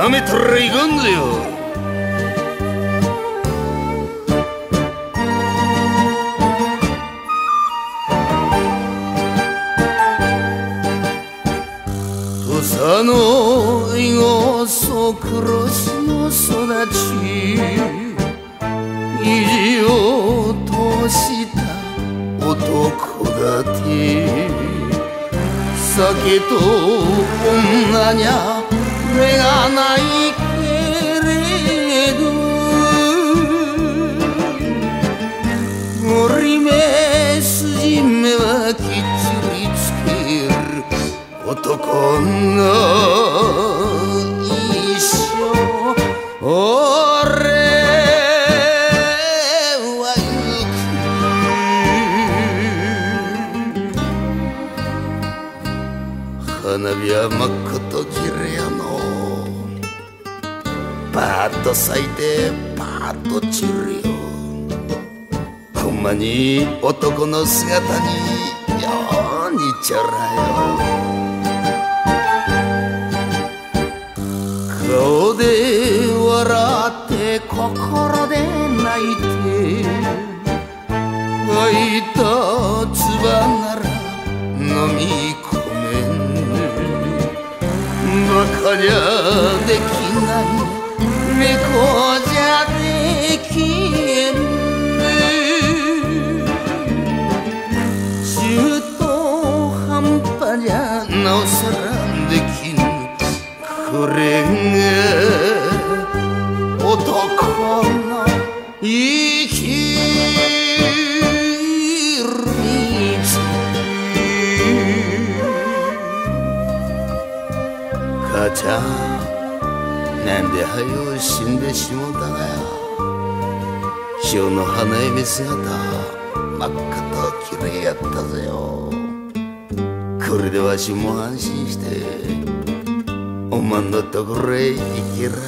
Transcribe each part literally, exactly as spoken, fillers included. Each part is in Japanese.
なめたらいかんぜよ。土佐の以後そ黒しの育ち意地を通した男だて酒と女にゃ目がないけれど折り目筋目はきっちりつける男の一生俺は行く花火はまっこときれいやのパーッと咲いてパーッと散るよ。ほんまに男の姿によう似ちゃらよ。顔で笑って心で泣いて開いた唾なら飲み込めんバカじゃできない猫じゃできん中途半端じゃなおさらできんこれが男の生きる道。母ちゃんなんではよ死んでしもうたがや。今日の花嫁姿真っ赤ときれいやったぜよ。これでわしも安心しておまんのところへ行けらよ。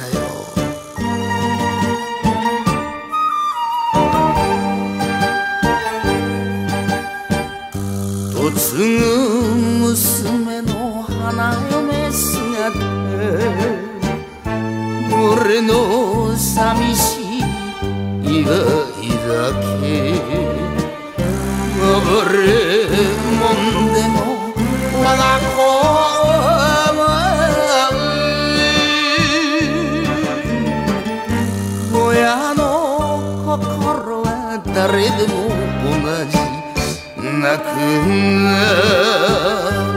嫁ぐ娘の花嫁姿俺の寂しい祝いだけ暴れもんでも我が子親の心は誰でも同じ泣くんだ